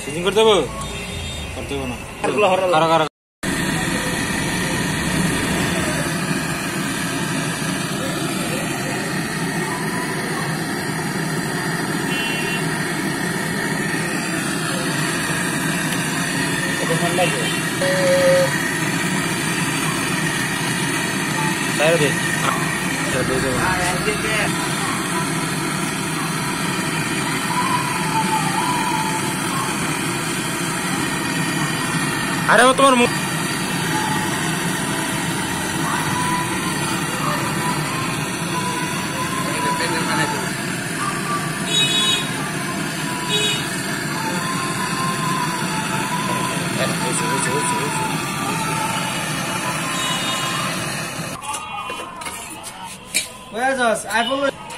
Seizing করতে হবে না কারা কারা saya deh ada teman Where's us? I follow.